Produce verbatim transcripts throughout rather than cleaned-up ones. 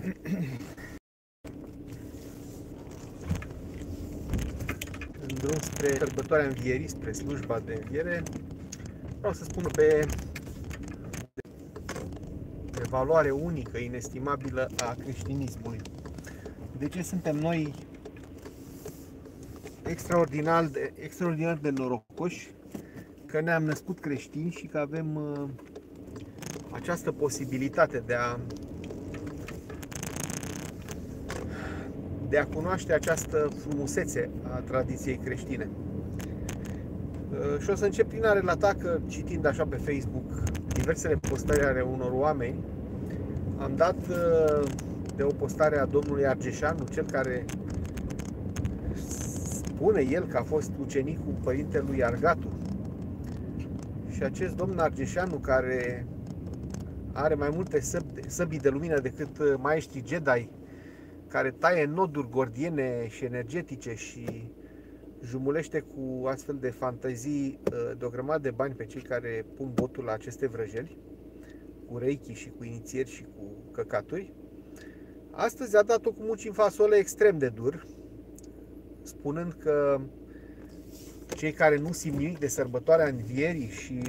În drum spre sărbătoarea Învierii, spre slujba de Înviere, vreau să spun pe, pe valoare unică, inestimabilă a creștinismului. De ce suntem noi extraordinar de, extraordinar de norocoși că ne-am născut creștini și că avem uh, această posibilitate de a de a cunoaște această frumusețe a tradiției creștine. Și o să încep prin a relata că, citind așa pe Facebook diversele postări ale unor oameni, am dat de o postare a domnului Argeșanu, cel care spune el că a fost ucenicul părintelui Argatu. Și acest domn Argeșanu, care are mai multe săbii de lumină decât maestrii Jedi, care taie noduri gordiene și energetice și jumulește cu astfel de fantezii de o grămadă de bani pe cei care pun botul la aceste vrăjeli, cu reiki și cu inițieri și cu căcaturi. Astăzi a dat-o cu muci în fasole extrem de dur, spunând că cei care nu simt nimic de sărbătoarea Învierii și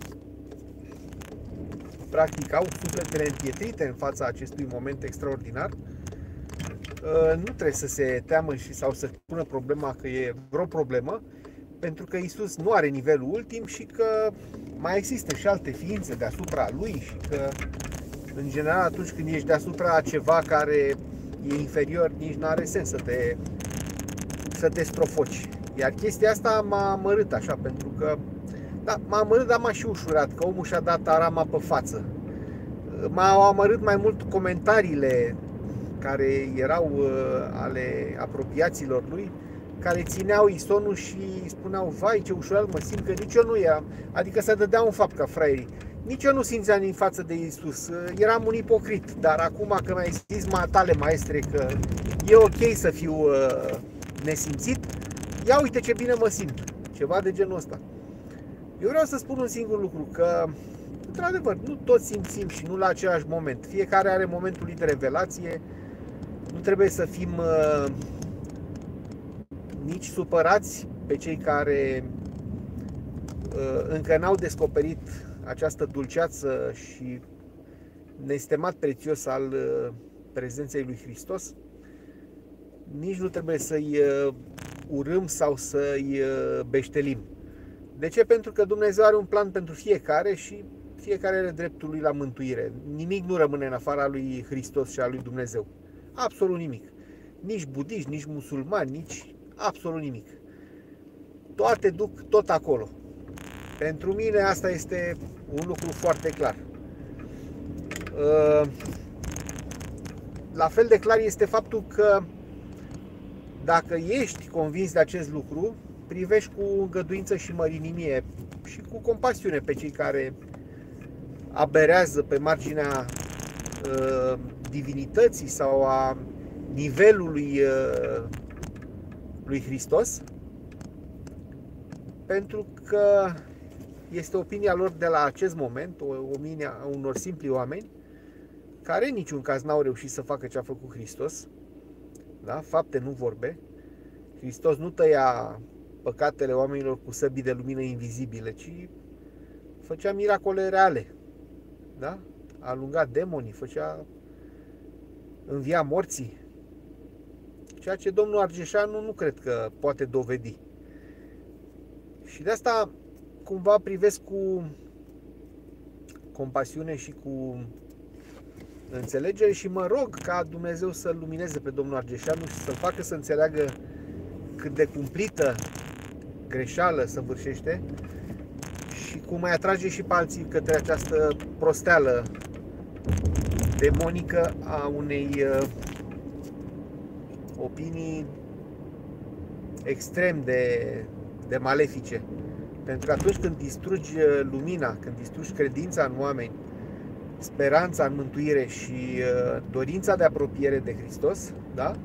practic au sufletele împietrite în fața acestui moment extraordinar, nu trebuie să se teamă și sau să pună problema că e vreo problemă, pentru că Iisus nu are nivelul ultim și că mai există și alte ființe deasupra lui și că, în general, atunci când ești deasupra ceva care e inferior, nici nu are sens să te, să te strofoci. Iar chestia asta m-a amărât așa, pentru că, da, m-a amărât, dar m-a și ușurat, că omul și-a dat arama pe față. M-au amărât mai mult comentariile care erau uh, ale apropiaților lui, care țineau isonul și spuneau: vai, ce ușurat mă simt, că nici eu nu eram, adică să dădea un fapt ca fraierii. Nici eu nu simțeam în față de Iisus, eram un ipocrit, dar acum că mi-ai zis tale maestre că e ok să fiu uh, nesimțit, ia uite ce bine mă simt, ceva de genul ăsta. Eu vreau să spun un singur lucru, că într-adevăr nu toți simțim și nu la același moment, fiecare are momentul lui de revelație. Nu trebuie să fim uh, nici supărați pe cei care uh, încă n-au descoperit această dulceață și nestemat prețios al uh, prezenței lui Hristos. Nici nu trebuie să-i uh, urâm sau să-i uh, beștelim. De ce? Pentru că Dumnezeu are un plan pentru fiecare și fiecare are dreptul lui la mântuire. Nimic nu rămâne în afara lui Hristos și a lui Dumnezeu. Absolut nimic. Nici budiști, nici musulmani, nici absolut nimic. Toate duc tot acolo. Pentru mine asta este un lucru foarte clar. La fel de clar este faptul că dacă ești convins de acest lucru, privești cu îngăduință și mărinimie și cu compasiune pe cei care aberează pe marginea uh, divinității sau a nivelului uh, lui Hristos, pentru că este opinia lor de la acest moment, o opinie a unor simpli oameni care în niciun caz n-au reușit să facă ce a făcut Hristos, da? Fapte, nu vorbe. Hristos nu tăia păcatele oamenilor cu săbii de lumină invizibile, ci făcea miracole reale, da? Alunga demonii, făcea învia morții, ceea ce domnul Argeșanu nu cred că poate dovedi. Și de asta cumva privesc cu compasiune și cu înțelegere și mă rog ca Dumnezeu să-l lumineze pe domnul Argeșanu și să-l facă să înțeleagă cât de cumplită greșeală săvârșește și cum mai atrage și pe alții către această prosteală demonică a unei uh, opinii extrem de, de malefice. Pentru că atunci când distrugi lumina, când distrugi credința în oameni, speranța în mântuire și uh, dorința de apropiere de Hristos, da?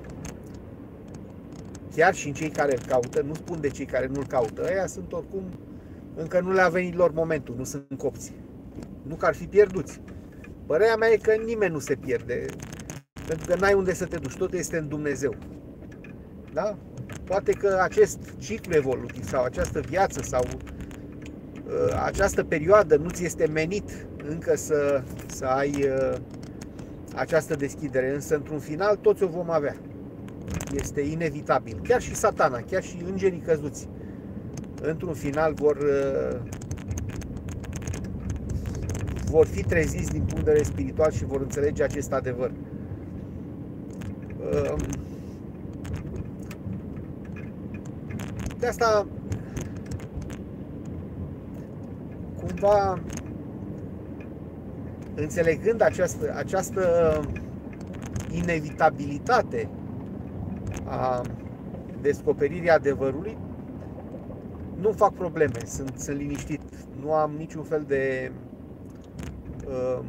Chiar și în cei care îl caută, nu spun de cei care nu-l caută, ăia sunt oricum, încă nu le-a venit lor momentul, nu sunt copți. Nu că ar fi pierduți. Părerea mea e că nimeni nu se pierde. Pentru că n-ai unde să te duci, totul este în Dumnezeu. Da? Poate că acest ciclu evolutiv sau această viață sau uh, această perioadă nu ți este menit încă să, să ai uh, această deschidere, însă într-un final toți o vom avea. Este inevitabil. Chiar și Satana, chiar și îngerii căzuți, într-un final vor, uh, vor fi treziți din punct de vedere spiritual și vor înțelege acest adevăr. Uh, de asta, cumva, înțelegând această, această inevitabilitate a descoperirii adevărului, nu fac probleme, sunt, sunt liniștit, nu am niciun fel de um,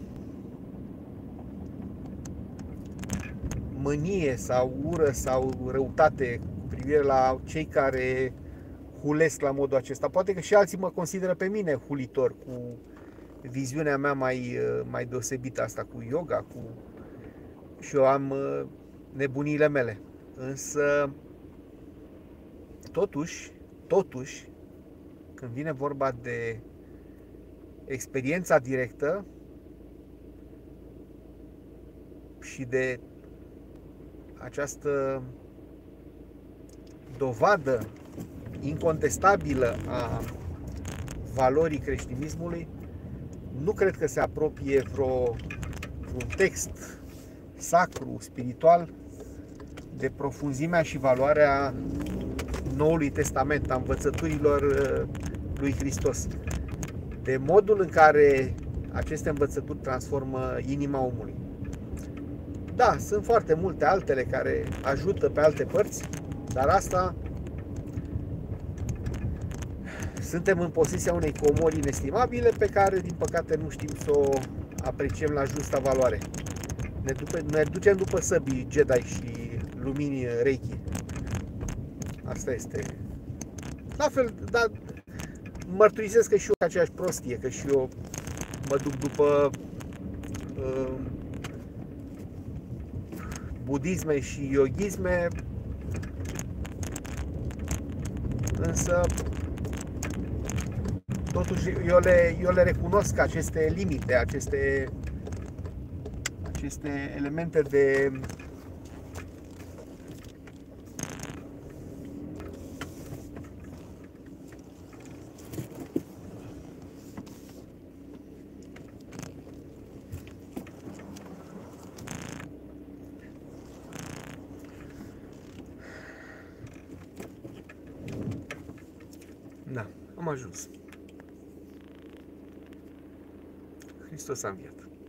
mânie sau ură sau răutate cu privire la cei care hulesc la modul acesta. Poate că și alții mă consideră pe mine hulitor cu viziunea mea mai, mai deosebită asta cu yoga, cu... și eu am nebuniile mele. Însă, totuși, totuși, când vine vorba de experiența directă și de această dovadă incontestabilă a valorii creștinismului, nu cred că se apropie vreo, un text sacru, spiritual, de profunzimea și valoarea Noului Testament, a învățăturilor lui Hristos, de modul în care aceste învățături transformă inima omului. Da, sunt foarte multe altele care ajută pe alte părți, dar asta, suntem în posesia unei comori inestimabile pe care, din păcate, nu știm să o apreciem la justa valoare. Ne, dupe, ne ducem după săbii Jedi și lumini Reiki. Asta este. La fel, dar mărturisesc că și eu aceeași prostie, că și eu mă duc după uh, budisme și yogisme, însă totuși eu le, eu le recunosc aceste limite, aceste, aceste elemente de Da, am ajuns. Hristos a înviat.